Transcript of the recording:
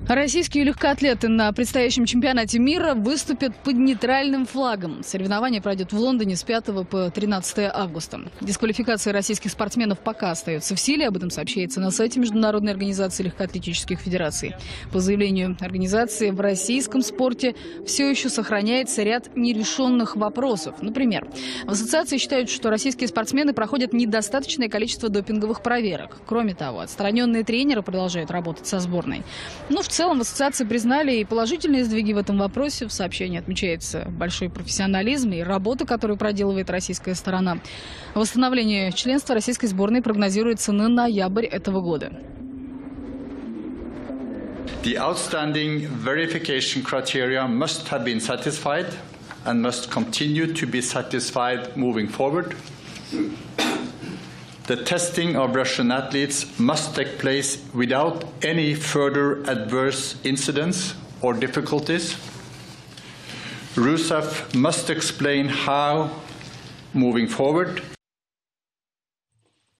Российские легкоатлеты на предстоящем чемпионате мира выступят под нейтральным флагом. Соревнование пройдет в Лондоне с 5 по 13 августа. Дисквалификация российских спортсменов пока остается в силе. Об этом сообщается на сайте Международной организации легкоатлетических федераций. По заявлению организации, в российском спорте все еще сохраняется ряд нерешенных вопросов. Например, в ассоциации считают, что российские спортсмены проходят недостаточное количество допинговых проверок. Кроме того, отстраненные тренеры продолжают работать со сборной. В целом в ассоциации признали и положительные сдвиги в этом вопросе. В сообщении отмечается большой профессионализм и работа, которую проделывает российская сторона. Восстановление членства российской сборной прогнозируется на ноябрь этого года. The outstanding verification criteria must have been satisfied and must continue to be satisfied moving forward. The testing of Russian athletes must take place without any further adverse incidents or difficulties. RUSAF must explain how, moving forward,